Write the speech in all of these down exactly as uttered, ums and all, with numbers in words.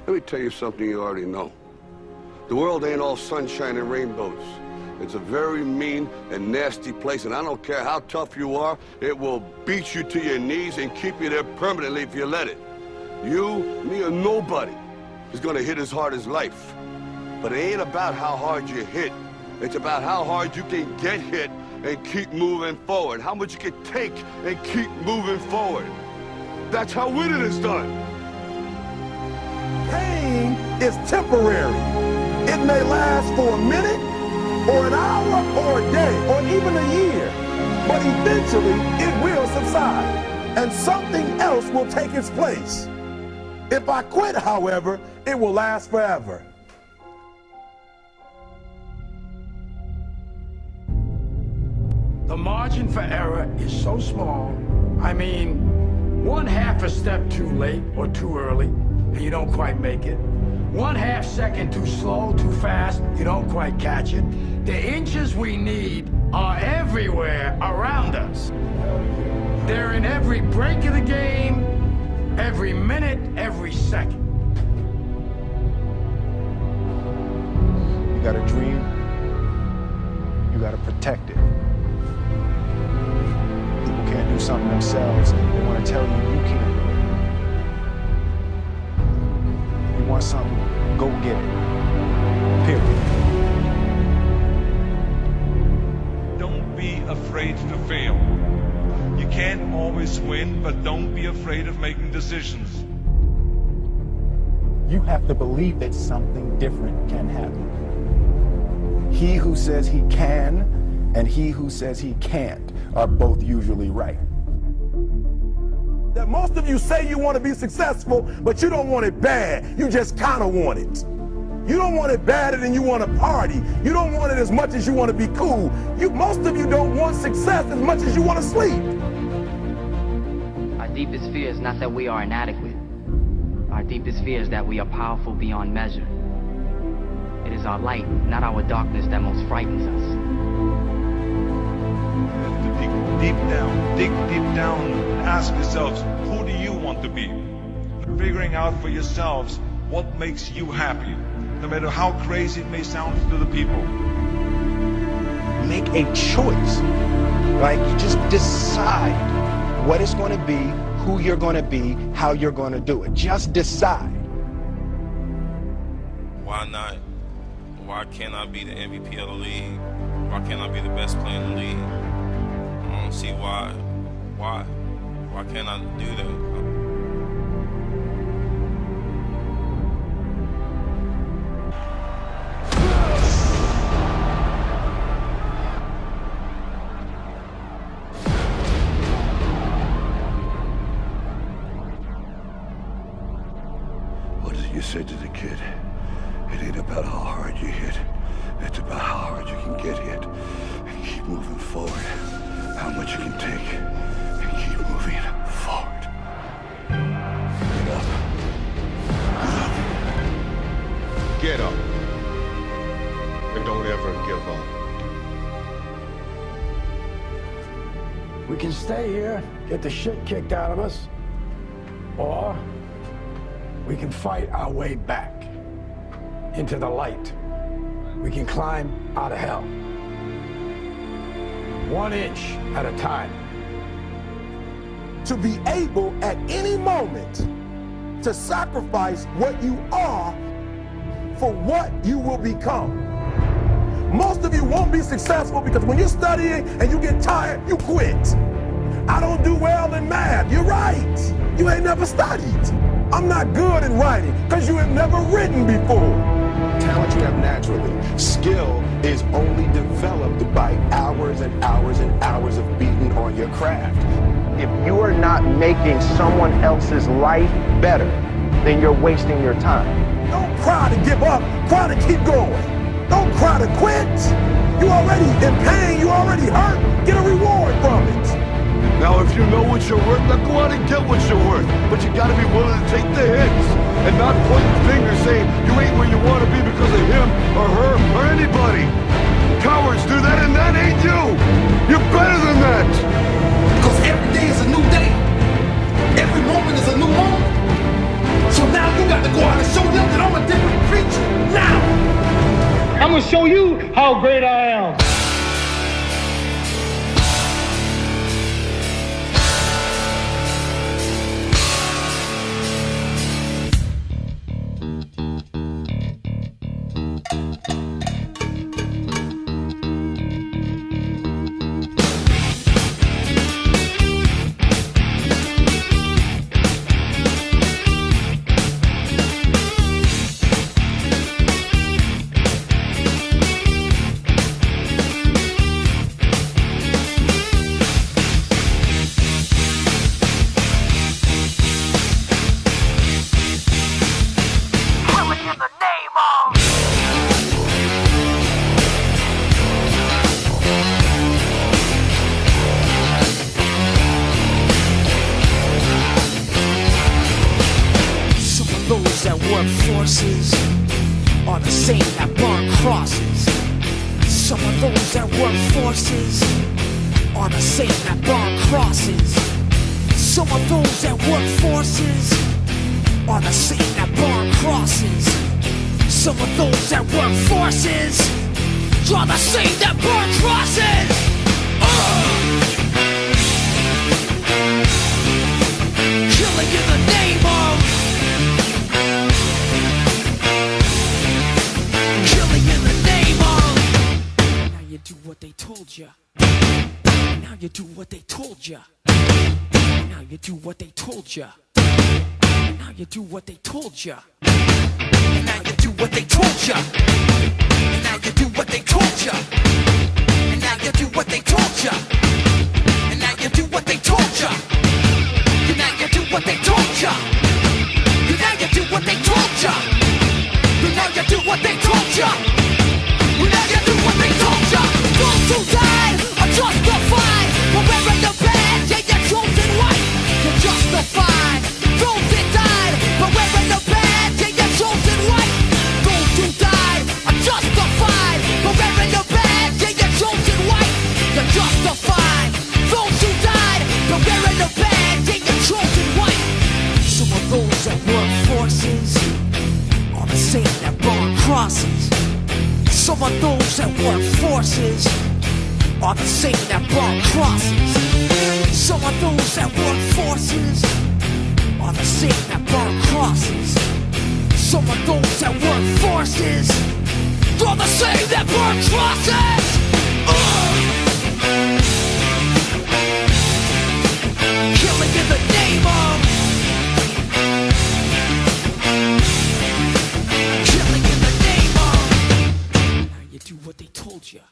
Let me tell you something you already know. The world ain't all sunshine and rainbows. It's a very mean and nasty place, and I don't care how tough you are, it will beat you to your knees and keep you there permanently if you let it. You, me, or nobody is gonna hit as hard as life. But it ain't about how hard you hit. It's about how hard you can get hit and keep moving forward. How much you can take and keep moving forward. That's how winning is done. Pain is temporary. It may last for a minute, or an hour, or a day, or even a year. But eventually, it will subside, and something else will take its place. If I quit, however, it will last forever. The margin for error is so small. I mean, one half a step too late or too early, and you don't quite make it. One half second too slow, too fast, you don't quite catch it. The inches we need are everywhere around us. They're in every break of the game, every minute, every second. You got a dream, you got to protect it. People can't do something themselves, they want to tell you you can't do it. You want something, go get it. Period. Don't be afraid to fail. You can't always win, but don't be afraid of making decisions. You have to believe that something different can happen. He who says he can and he who says he can't are both usually right. That most of you say you want to be successful, but you don't want it bad. You just kind of want it. You don't want it badder than you want to party. You don't want it as much as you want to be cool. You, most of you don't want success as much as you want to sleep. Our deepest fear is not that we are inadequate. Our deepest fear is that we are powerful beyond measure. It is our light, not our darkness, that most frightens us. Dig deep down, dig deep down, and ask yourselves, who do you want to be? Figuring out for yourselves what makes you happy, no matter how crazy it may sound to the people. Make a choice. Like, you just decide what it's going to be, who you're going to be, how you're going to do it. Just decide. Why not? Why can't I be the M V P of the league? Why can't I be the best player in the league? I don't see why. Why? Why can't I do that? What did you say to the kid? It ain't about how hard you hit. It's about how hard you can get hit and keep moving forward. How much you can take and keep moving forward. Get up. Get up. And don't ever give up. We can stay here, get the shit kicked out of us, or we can fight our way back into the light. We can climb out of hell. One inch at a time. To be able at any moment to sacrifice what you are for what you will become. Most of you won't be successful because when you're studying and you get tired, you quit. I don't do well in math. You're right. You ain't never studied. I'm not good in writing because you have never written before. Talent you have naturally. Skill is only developed by hours and hours and hours of beating on your craft. If you are not making someone else's life better, then you're wasting your time. Don't cry to give up. Cry to keep going. Don't cry to quit. You already in pain. You already hurt. Get a reward from it. Now, if you know what you're worth, now go out and get what you're worth. But you gotta be willing to take the hits and not point fingers saying you ain't where you want to be because of him or her or anybody. Cowards do that, and that ain't you. You're better than that. Because every day is a new day. Every moment is a new moment. So now you got to go out and show them show you how great I am. Forces are the same that burn crosses. Some of those that work forces are the same that burn crosses. Some of those that work forces are the same that burn crosses. Some of those that work forces are the same that burn crosses. Uh! Killing in the name of do what they told ya. Now you do what they told ya. Now you do what they told ya. Now you do what they told ya. Now you do what they told ya. Now you do what they told ya. And now you do what they told ya. And now you do what they told ya. And now you do what they told ya. And now you do what they told ya. And now you do what they told ya. And now you do what they told ya. Those who died are justified for wearing the badge and your chosen white. You're justified. Those that died for wearing the badge and your chosen white. Those who died are justified for wearing the badge and your chosen white. You're justified. Those who died for wearing the badge and your chosen white. Some of those that work forces are the same that burn crosses. Some of those that work forces are the same that burn crosses. Some of those that work forces are the same that burn crosses. Some of those that work forces are the same that burn crosses. Uh! Killing in the name of do what they told you.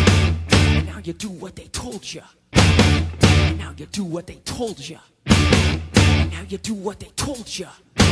And now you do what they told you. And now you do what they told you. And now you do what they told you.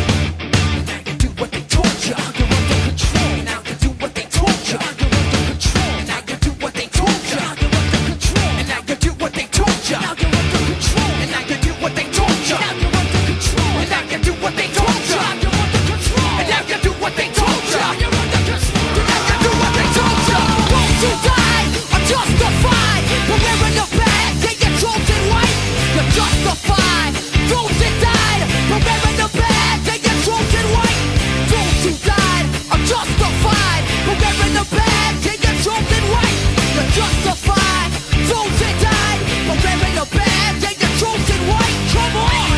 And now you do what they told you. You're under control. And now you do what they told you. You're under control. And now you do what they told you. You're under control. And now you do what they told you. Now you're under control. And now you do what they told you. Now you're under control. And now you do what they told you. You're under control. And now you do what they told you. You're under control. And now you do what they told you. Those who died are justified for wearing the badge and your chosen white. You're justified. Those that died for wearing the badge and your chosen white. Those who died are justified for wearing the badge and your chosen white. You're justified. Those that died for wearing the badge and your chosen white. Come on.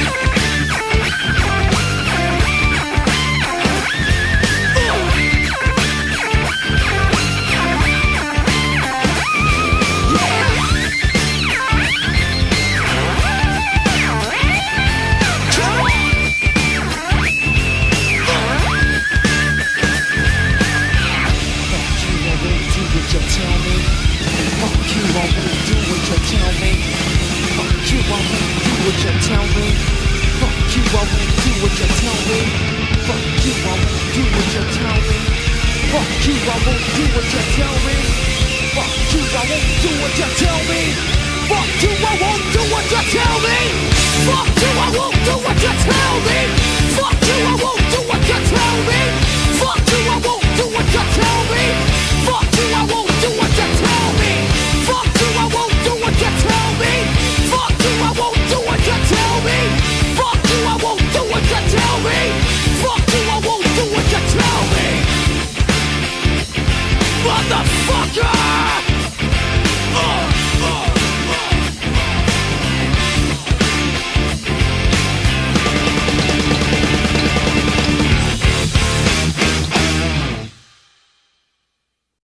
Motherfucker! motherfucker!